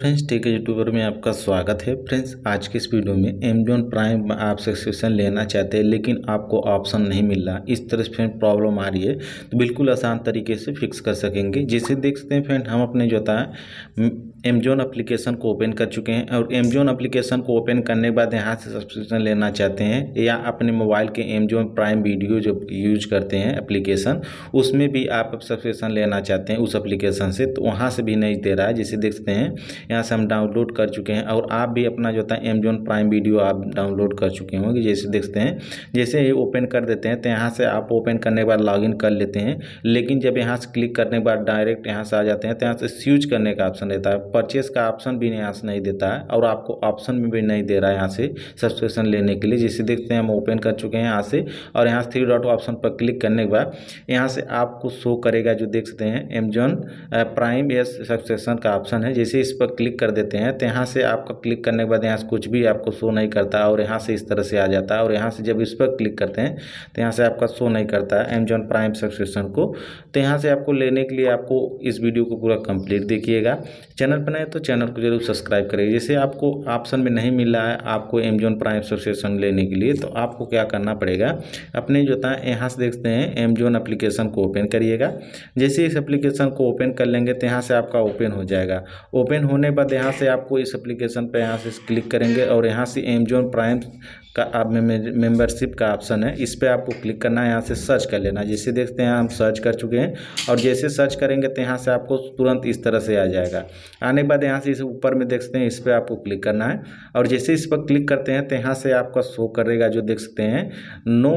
Friends tech YouTuber में आपका स्वागत है। फ्रेंड्स आज के इस वीडियो में अमेजॉन प्राइम आप सब्सक्रिप्शन लेना चाहते हैं लेकिन आपको ऑप्शन नहीं मिल रहा, इस तरह से फ्रेंड प्रॉब्लम आ रही है तो बिल्कुल आसान तरीके से फिक्स कर सकेंगे। जैसे देख सकते हैं फ्रेंड, हम अपने जो था अमेजॉन एप्लीकेशन को ओपन कर चुके हैं और अमेजॉन एप्लीकेशन को ओपन करने के बाद यहाँ से सब्सक्रिप्शन लेना चाहते हैं या अपने मोबाइल के अमेजॉन प्राइम वीडियो जो यूज करते हैं एप्लीकेशन, उसमें भी आप सब्सक्रिप्शन लेना चाहते हैं उस एप्लीकेशन से, तो वहाँ से भी नहीं दे रहा है। जैसे देख सकते हैं यहाँ से हम डाउनलोड कर चुके हैं और आप भी अपना जो था अमेजॉन प्राइम वीडियो आप डाउनलोड कर चुके होंगे। जैसे देखते हैं, जैसे ही ओपन कर देते हैं तो यहाँ से आप ओपन करने के बाद लॉगिन कर लेते हैं, लेकिन जब यहाँ से क्लिक करने के बाद डायरेक्ट यहाँ से आ जाते हैं तो यहाँ से स्विच करने का ऑप्शन रहता है, परचेस का ऑप्शन भी यहाँ से नहीं देता है और आपको ऑप्शन में भी नहीं दे रहा है यहाँ से सब्सक्रिप्शन लेने के लिए। जैसे देखते हैं हम ओपन कर चुके हैं यहाँ से, और यहाँ से थ्री डॉट ऑप्शन पर क्लिक करने के बाद यहाँ से आपको शो करेगा जो देख सकते हैं अमेजॉन प्राइम या सब्सक्रिप्शन का ऑप्शन है। जैसे इस पर क्लिक कर देते हैं तो यहाँ से आपका क्लिक करने के बाद यहाँ से कुछ भी आपको शो नहीं करता और यहाँ से इस तरह से आ जाता है, और यहाँ से जब इस पर क्लिक करते हैं तो यहाँ से आपका शो नहीं करता है अमेजॉन प्राइम सब्सक्रिप्शन को। तो यहाँ से आपको लेने के लिए आपको इस वीडियो को पूरा कंप्लीट देखिएगा। चैनल पर नए तो चैनल को जरूर सब्सक्राइब करिए। जैसे आपको ऑप्शन में नहीं मिल रहा है आपको अमेजॉन प्राइम सब्सक्रिप्शन लेने के लिए, तो आपको क्या करना पड़ेगा, अपने जो था यहाँ से देखते हैं अमेजॉन एप्लीकेशन को ओपन करिएगा। जैसे इस एप्लीकेशन को ओपन कर लेंगे तो यहाँ से आपका ओपन हो जाएगा। ओपन होने के बाद यहाँ से आपको इस एप्लीकेशन पे यहाँ से क्लिक करेंगे और यहाँ से अमेजॉन प्राइम का आप मेंबरशिप का ऑप्शन है, इस पर आपको क्लिक करना है। यहाँ से सर्च कर लेना। जैसे देखते हैं हम सर्च कर चुके हैं और जैसे सर्च करेंगे तो यहाँ से आपको तुरंत इस तरह से आ जाएगा। आने के बाद यहाँ से इस ऊपर में देख सकते हैं, इस पर आपको क्लिक करना है और जैसे इस पर क्लिक करते हैं तो यहाँ से आपका शो करेगा जो देख सकते हैं no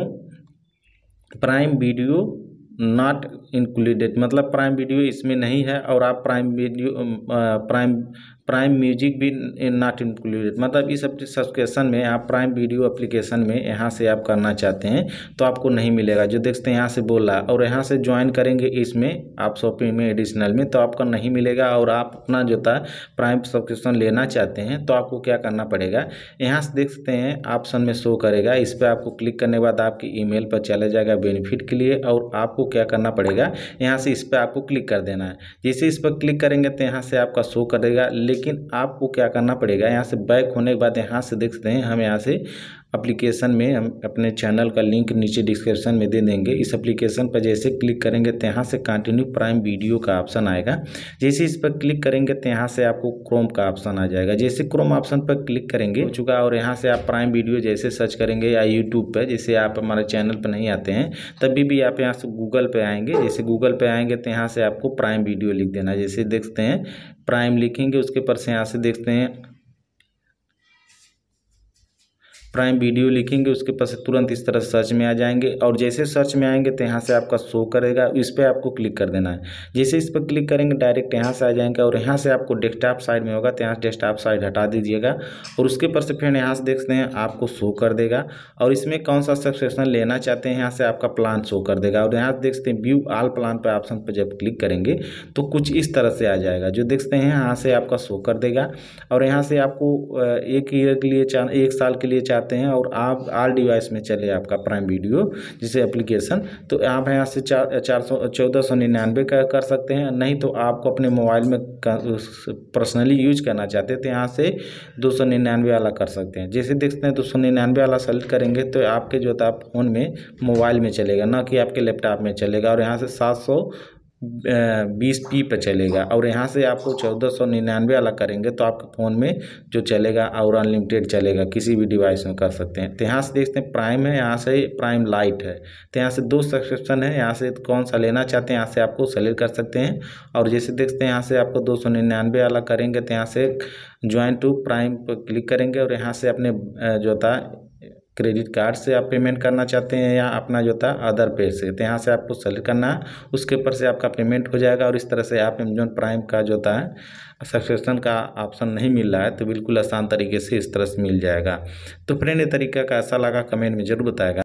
Prime Video not included, मतलब प्राइम वीडियो इसमें नहीं है और आप प्राइम वीडियो प्राइम म्यूजिक भी नॉट इंक्लूडेड, मतलब इस सब्सक्रिप्शन में आप प्राइम वीडियो एप्लीकेशन में यहाँ से आप करना चाहते हैं तो आपको नहीं मिलेगा। जो देखते हैं यहाँ से बोल रहा है और यहाँ से ज्वाइन करेंगे इसमें आप शॉपिंग में एडिशनल में, तो आपका नहीं मिलेगा। और आप अपना जो था प्राइम सब्सक्रिप्शन लेना चाहते हैं तो आपको क्या करना पड़ेगा, यहाँ से देख सकते हैं ऑप्शन में शो करेगा, इस पर आपको क्लिक करने के बाद आपके ईमेल पर चला जाएगा बेनिफिट के लिए, और आपको क्या करना पड़ेगा यहाँ से इस पर आपको क्लिक कर देना है। जैसे इस पर क्लिक करेंगे तो यहाँ से आपका शो करेगा, लेकिन आपको क्या करना पड़ेगा, यहाँ से बैक होने के बाद यहाँ से देख सकते हैं हम यहाँ से एप्लीकेशन में हम अपने चैनल का लिंक नीचे डिस्क्रिप्शन में दे देंगे। इस एप्लीकेशन पर जैसे क्लिक करेंगे तो यहाँ से कंटिन्यू प्राइम वीडियो का ऑप्शन आएगा। जैसे इस पर क्लिक करेंगे तो यहाँ से आपको क्रोम का ऑप्शन आ जाएगा। जैसे क्रोम ऑप्शन पर क्लिक करेंगे हो चुका, और यहाँ से आप प्राइम वीडियो जैसे सर्च करेंगे या यूट्यूब पर, जैसे आप हमारे चैनल पर नहीं आते हैं तभी भी आप यहाँ से गूगल पे आएंगे। जैसे गूगल पे आएंगे तो यहाँ से आपको प्राइम वीडियो लिख देना है। जैसे देखते हैं प्राइम लिखेंगे, उसके पर से यहाँ से देखते हैं प्राइम वीडियो लिखेंगे, उसके पास तुरंत इस तरह सर्च में आ जाएंगे, और जैसे सर्च में आएंगे तो यहाँ से आपका शो करेगा, इस पर आपको क्लिक कर देना है। जैसे इस पर क्लिक करेंगे डायरेक्ट यहाँ से आ जाएंगे और यहाँ से आपको डेस्कटॉप साइड में होगा तो यहाँ से डेस्कटॉप साइड हटा दीजिएगा और उसके पर से फिर यहाँ से देखते हैं आपको शो कर देगा और इसमें कौन सा सब्सक्रिप्शन लेना चाहते हैं यहाँ से आपका प्लान शो कर देगा। और यहाँ से देख सकते हैं व्यू ऑल प्लान पर ऑप्शन पर जब क्लिक करेंगे तो कुछ इस तरह से आ जाएगा जो देखते हैं यहाँ से आपका शो कर देगा। और यहाँ से आपको 1 ईयर के लिए 1 साल के लिए चाहते हैं और आप ऑल डिवाइस में चले आपका प्राइम वीडियो जैसे एप्लीकेशन, तो आप यहाँ से 1499 का कर सकते हैं। नहीं तो आपको अपने मोबाइल में पर्सनली यूज करना चाहते हैं तो यहाँ से 299 वाला कर सकते हैं। जैसे देखते हैं 299 वाला सेलेक्ट करेंगे तो आपके जो था फ़ोन में मोबाइल में चलेगा, ना कि आपके लैपटॉप में चलेगा, और यहाँ से 720p पर चलेगा। और यहाँ से आपको 1499 वाला करेंगे तो आपके फ़ोन में जो चलेगा और अनलिमिटेड चलेगा, किसी भी डिवाइस में कर सकते हैं। तो यहाँ से देखते हैं प्राइम है, यहाँ से प्राइम लाइट है, तो यहाँ से 2 सब्सक्रिप्शन है। यहाँ से कौन सा लेना चाहते हैं यहाँ से आपको सेलेक्ट कर सकते हैं। और जैसे देखते हैं यहाँ से आपको 299 वाला करेंगे तो यहाँ से ज्वाइन टू प्राइम पर क्लिक करेंगे और यहाँ से अपने जो था क्रेडिट कार्ड से आप पेमेंट करना चाहते हैं या अपना जो था अदर पे से, तो यहाँ से आपको सेलेक्ट करना है, उसके ऊपर से आपका पेमेंट हो जाएगा। और इस तरह से आप अमेजॉन प्राइम का जो था सब्सक्रिप्शन का ऑप्शन नहीं मिल रहा है तो बिल्कुल आसान तरीके से इस तरह से मिल जाएगा। तो फ्रेंड ये तरीका कैसा लगा कमेंट में जरूर बताएगा।